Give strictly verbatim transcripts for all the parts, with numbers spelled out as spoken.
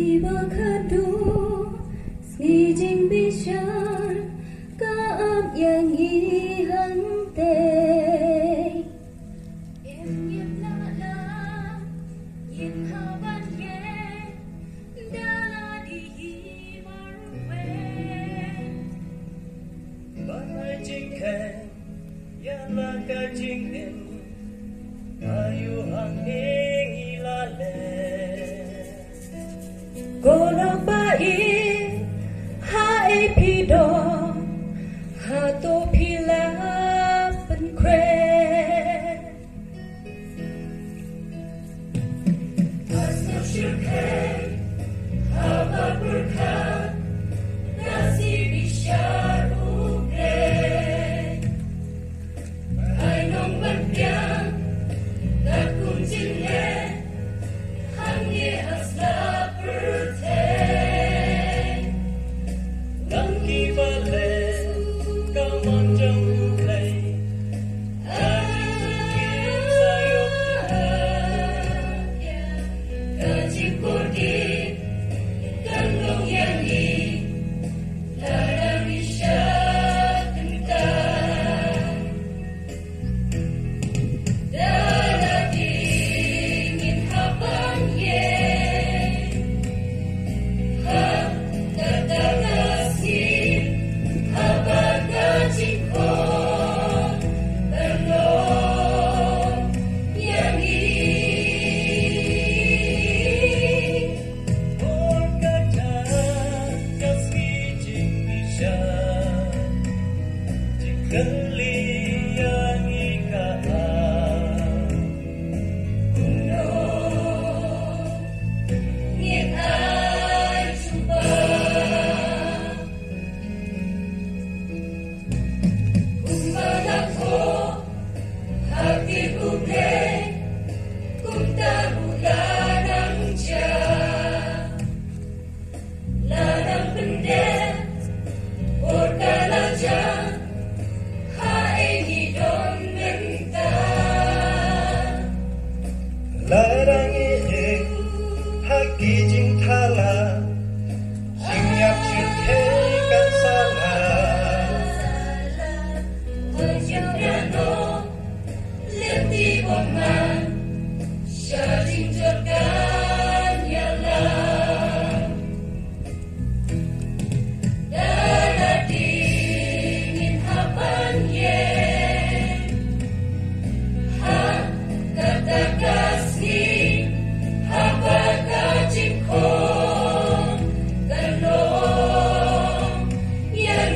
Ibakadu ngijing bisyar kaam yang ihante em yem la la yin haban ye dala di himarwe Banai jingken yang laka jingin ayu hanging ilale Kono bai ha e pido ha to pila pen kre Asno shirke ha ba berkat nasi bishar ubre Ai nong ban piang tak kunjin ye hang ye asla Larang ini haki jing thala Sinyak syutekan salah Berjurano Lenti bongan Syajing jorkan yalam Dada dingin hapan ye Ha kata kasih Haba kajikon Galong yang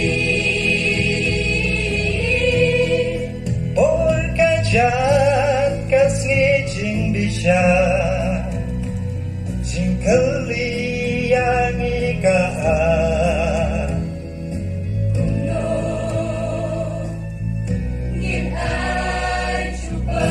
Ol kajan kasih jing bisa Jing keli yang ikaan Kuno Ngin ai cuba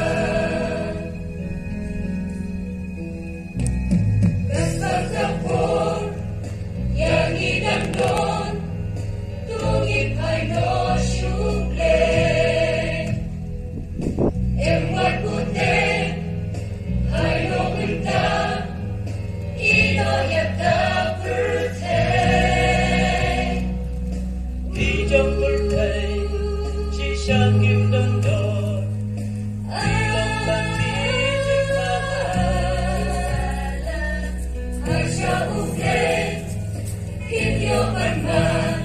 Kasar kapur Yang idam don Tungi pai no syuble Emwat putih Hai no minta Ino yata berteng Di jam bertay Ci syang kim dan dor Dilongkan di jing thala Hai sya uke Kim yo ban man